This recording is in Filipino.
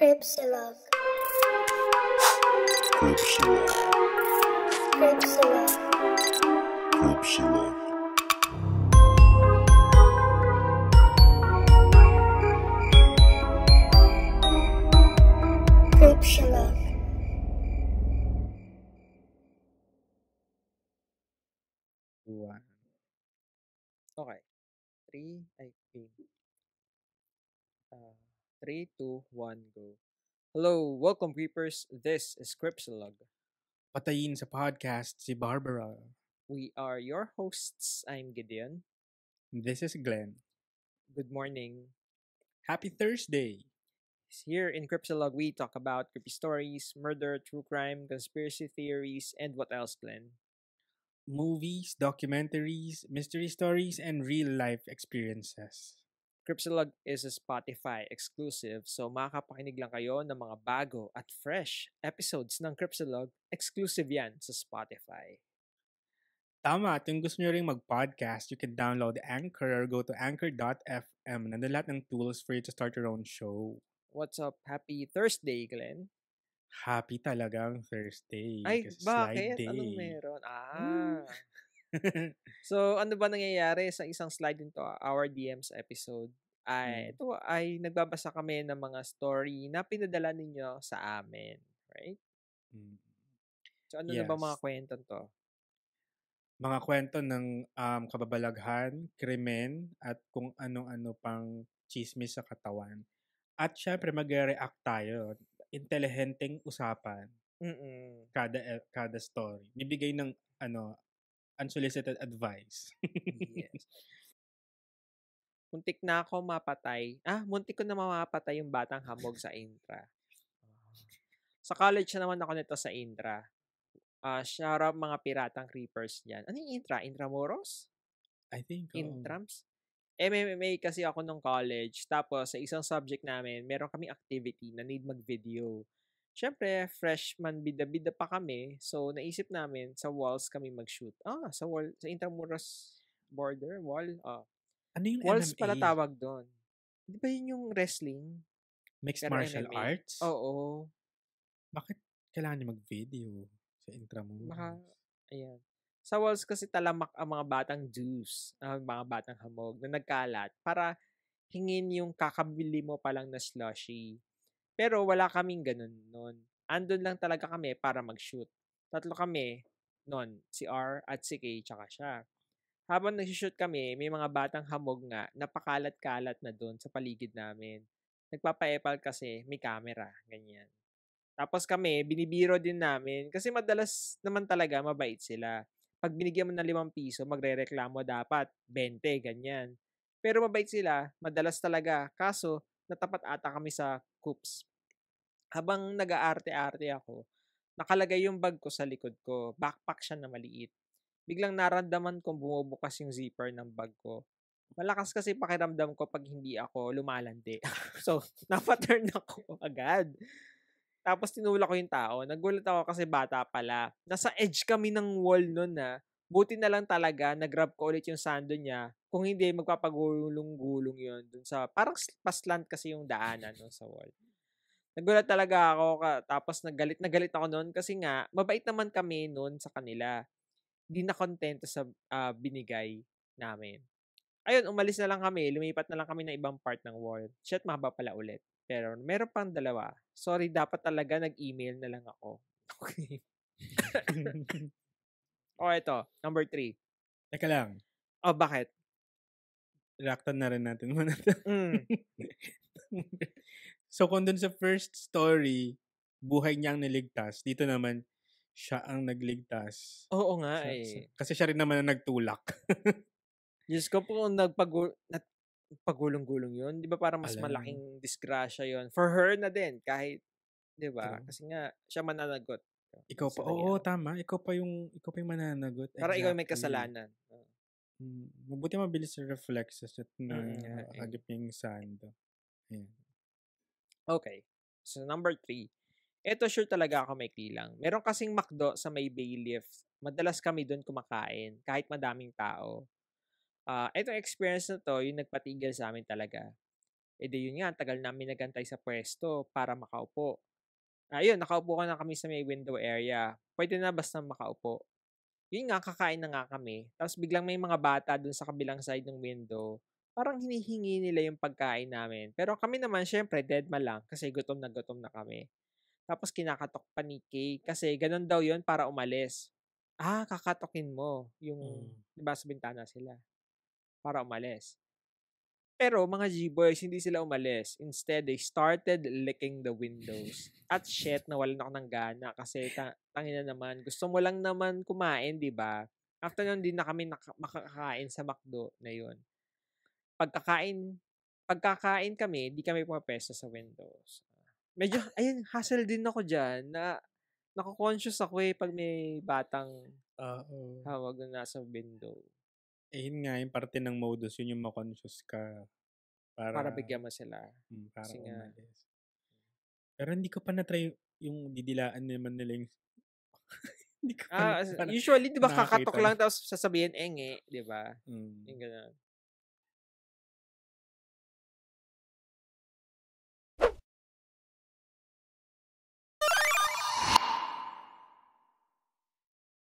Creepsilog. Creepsilog. Creepsilog. Creepsilog. Creepsilog. One. Okay. Three, I think. 3, 2, 1, go. Hello, welcome creepers. This is Creepsilog. Patayin sa podcast si Barbara. We are your hosts. I'm Gideon. This is Glenn. Good morning. Happy Thursday! Here in Creepsilog, we talk about creepy stories, murder, true crime, conspiracy theories, and what else, Glenn? Movies, documentaries, mystery stories, and real-life experiences. Creepsilog is a Spotify exclusive, so makakapakinig lang kayo ng mga bago at fresh episodes ng Creepsilog. Exclusive yan sa Spotify. Tama, at kung gusto nyo rin mag-podcast, you can download Anchor or go to anchor.fm. Nandun lahat ng tools for you to start your own show. What's up? Happy Thursday, Glenn. Happy talagang Thursday. Ay, kasi slide bakit? day. Anong meron? So, ano ba nangyayari sa isang slide nito, our DMs episode? Ito ay nagbabasa kami ng mga story na pinadala ninyo sa amin. Right? Mm. So, ano na ba mga Yes. kwento to? Mga kwento ng kababalaghan, krimen, at kung ano-ano pang chismis sa katawan. At syempre, magre-react tayo. Intelihenteng usapan Mm-mm. kada story. Bibigay ng unsolicited advice. Yes. Muntik na ako mapatay. Muntik ko na mapatay yung batang hamog sa Intra. Sa college na naman ako nito sa Intra. Shout out mga piratang creepers dyan. Ano yung Intra? Intramuros? I think, Intrams? MMA kasi ako nung college. Tapos, sa isang subject namin, meron kaming activity na need mag-video. Siyempre, freshman bida-bida pa kami. So, naisip namin, sa walls kami mag-shoot. Sa wall, sa Intramuros border, wall. Ano yung Walls MMA? pala tawag doon. Di ba yun yung wrestling? Mixed Pero martial MMA? arts? Oo. Bakit kailangan niya mag-video sa Intramuros? Ayan. Sa walls kasi talamak ang mga batang juice, ang mga batang hamog na nagkalat para hingin yung kakabili mo pa lang na slushy. Pero wala kaming ganun nun. Andun lang talaga kami para mag-shoot. Tatlo kami nun, si R at si K tsaka siya. Habang nag-shoot kami, may mga batang hamog nga napakalat-kalat na doon sa paligid namin. Nagpapaepal kasi may camera, ganyan. Tapos kami, binibiro din namin kasi madalas naman talaga mabait sila. Pag binigyan mo ng 5 piso, magrereklamo dapat 20, ganyan. Pero mabait sila, madalas talaga. Kaso, natapat ata kami sa coops. Habang nag-aarte-arte ako, nakalagay yung bag ko sa likod ko. Backpack siya na maliit. Biglang naramdaman kong bumubukas yung zipper ng bag ko. Malakas kasi pakiramdam ko pag hindi ako lumalandi. So, napaturn ako agad. Tapos tinulak ko yung tao. Nagulat ako kasi bata pala. Nasa edge kami ng wall nun na. Buti na lang talaga, nag-grab ko ulit yung sando niya. Kung hindi, magpapagulong-gulong yun. Dun sa, parang paslant kasi yung daanan no, sa wall. Nagulat talaga ako. Tapos nagalit na galit ako noon kasi nga, mabait naman kami noon sa kanila. Di na kontento sa binigay namin. Ayun, umalis na lang kami. Lumipat na lang kami ng ibang part ng wall. Shit, mahaba pala ulit. Pero meron pang 2. Sorry, dapat talaga nag-email na lang ako. Okay. Ito. Number 3. Teka lang. Bakit? Reactan na rin natin muna ito. So, kung dun sa first story, buhay niya ang niligtas. Dito naman, siya ang nagligtas. Oo nga Kasi siya rin naman ang nagtulak. Diyos ko po, pagulong-gulong yun. Di ba parang mas malaking disgrasya yun? For her na din, kahit, di ba? Kasi nga, siya mananagot. Ikaw pa, oo, tama. Ikaw pa yung mananagot. Para ikaw may kasalanan. Mabuti mabilis yung reflexes at agip yung sando. Ayan. Okay. So, number 3. Ito sure talaga ako may kilang. Meron kasing McDo sa may Bayleaf. Madalas kami doon kumakain, kahit madaming tao. Itong experience na to, yung nagpatigil sa amin talaga. di yun nga, tagal namin nagantay sa pwesto para makaupo. Ayun, nakaupo ka na kami sa may window area. Pwede na basta makaupo. Yun nga, kakain na nga kami. Tapos biglang may mga bata dun sa kabilang side ng window. Parang hinihingi nila yung pagkain namin. Pero kami naman, syempre, deadma lang kasi gutom na kami. Tapos kinakatok pa ni Kay kasi ganun daw yun para umalis. Kakatokin mo. Yung, Mm. di ba, sa bintana sila. Para umalis. Pero mga G-boys, hindi sila umalis. Instead, they started licking the windows. At shit, nawalan ako ng gana kasi tangina naman. Gusto mo lang naman kumain, di ba? After nun, di na kami makakain sa McDo na yun. Pagkakain kami, di kami pumapesto sa windows. Medyo, ayun, hassle din ako dyan na nako-conscious ako pag may batang Oo. hawag na nasa window. Yun nga, yung parte ng modus, yun yung ma-conscious ka. Para bigyan mo sila. Para Kasi nga, umalis. Pero hindi ko pa na-try yung didilaan naman nila yung... hindi ko pa usually, di ba, nakakita kakatok lang tapos sasabihin, enge, di ba? Mm. Yung gano'n.